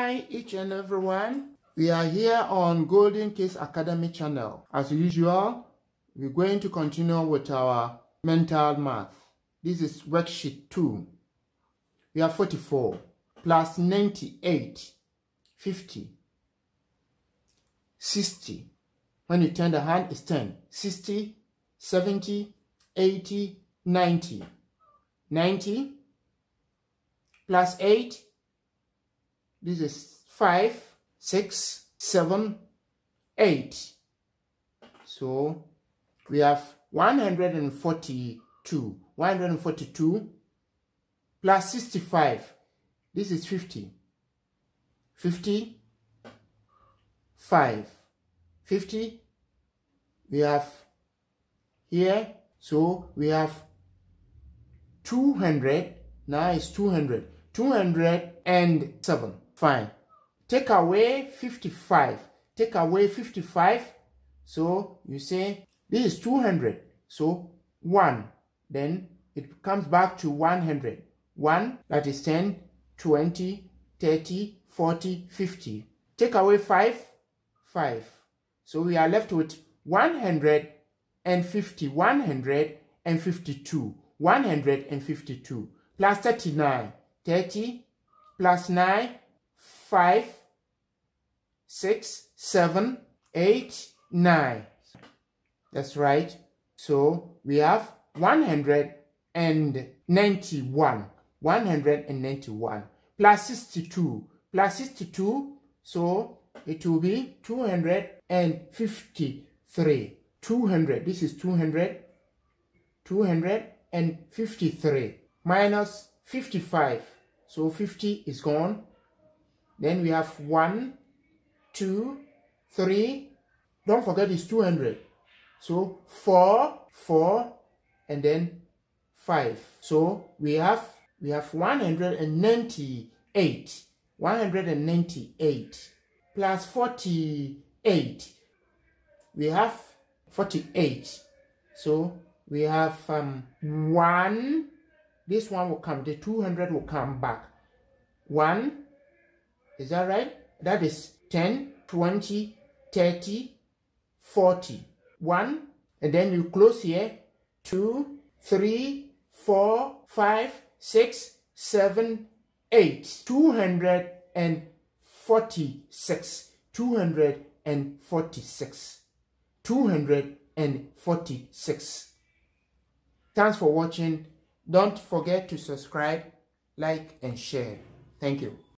Hi each and everyone. We are here on Golden Case Academy channel. As usual, we're going to continue with our mental math. This is worksheet 2. We have 44 plus 98, 50, 60. When you turn the hand, it's 10. 60, 70, 80, 90. 90 plus 8. This is 5, 6, 7, 8. So we have 142. 142 plus 65. This is 50. 50, 5. 50 we have here. So we have 200. Now it's 200. 207. Fine. Take away 55. Take away 55. So you say this is 200. So 1. Then it comes back to 100. 1, that is 10, 20, 30, 40, 50. Take away 5. 5. So we are left with 150. 152. 152. Plus 39. 30 plus 9. 5, 6, 7, 8, 9. That's right. So we have 191. 191 plus 62. Plus 62. So it will be 253. 200. This is 200. 253 minus 55. So 50 is gone. Then we have 1, 2, 3. Don't forget it's 200. So 4, 4, and then 5. So we have 198. 198 plus 48. We have 48. So we have 1. This one will come. The 200 will come back. 1. Is that right? That is 10, 20, 30, 40. 1. And then you close here. 2, 3, 4, 5, 6, 7, 8. 246. 246. 246. Thanks for watching. Don't forget to subscribe, like, and share. Thank you.